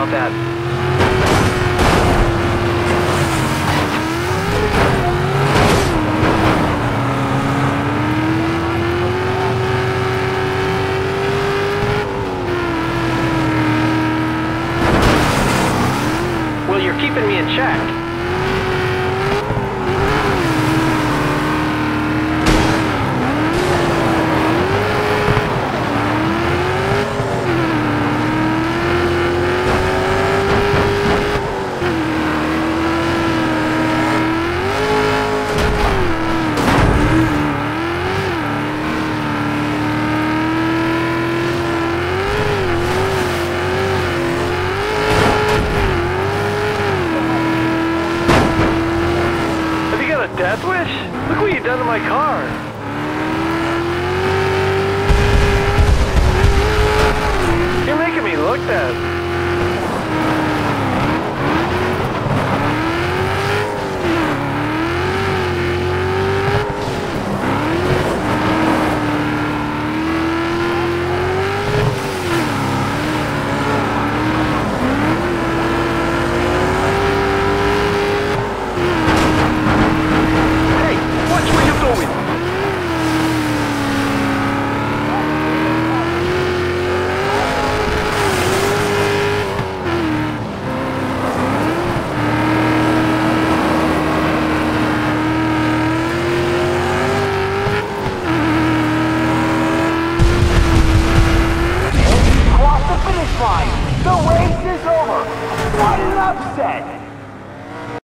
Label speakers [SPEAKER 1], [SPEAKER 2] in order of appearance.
[SPEAKER 1] about that. Well, you're keeping me in check. Death wish? Look what you've done to my car. You're making me look bad.
[SPEAKER 2] The race is over. What an upset!